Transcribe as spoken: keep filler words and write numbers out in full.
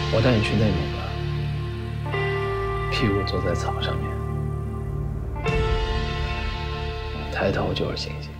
我带你去内蒙吧，屁股坐在草上面，抬头就是星星。